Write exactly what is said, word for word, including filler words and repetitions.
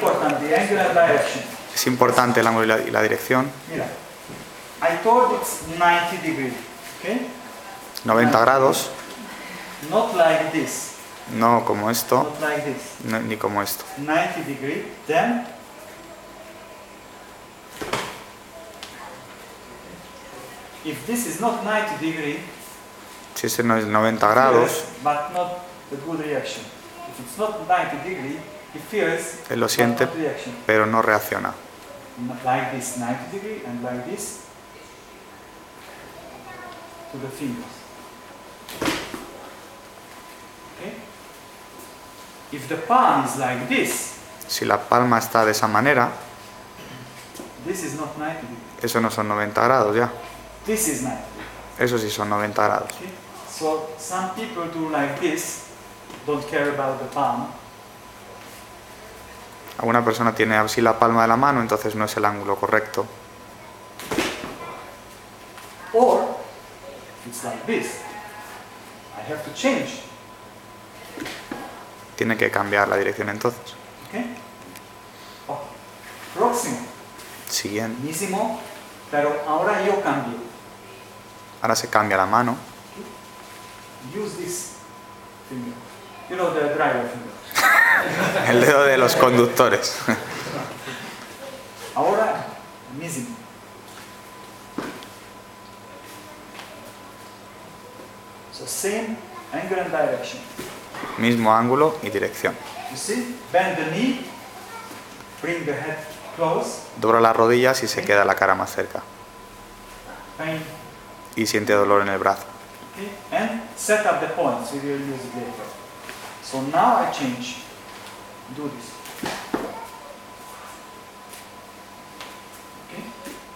important, the angle and direction. Es importante el ángulo y la, y la dirección. Mira, I told it's ninety degrees, okay? noventa grados, Not like this, no como esto, not like this. no- ni como esto. ninety degrees, then if this is not ninety degrees, Si ese no es noventa grados, but not a good reaction. If it's not ninety degrees, it feels él lo but siente, not reaction. pero no reacciona. Like this ninety degree and like this to the fingers. Okay? If the palm is like this, Si la palma está de esa manera, this is not ninety degree. eso no son noventa grados ya. This is ninety degree. Eso sí son noventa grados. Okay? So some people do like this, don't care about the palm. Alguna persona tiene así la palma de la mano, entonces no es el ángulo correcto. Or if it's like this, I have to change. Tiene que cambiar la dirección entonces. Okay? Oh, próximo, Siguiente. mismo, pero ahora yo cambio. Ahora se cambia la mano. Use this finger. You know the driver finger. El dedo de los conductores. Ahora mismo. So same angle and direction. Mismo ángulo y dirección. You see? Bend the knee. Bring the head close. Dobla las rodillas y se queda la cara más cerca. Pain. Y siente dolor en el brazo. Okay? And set up the points. We will use it later. So now I change. Do this. Okay?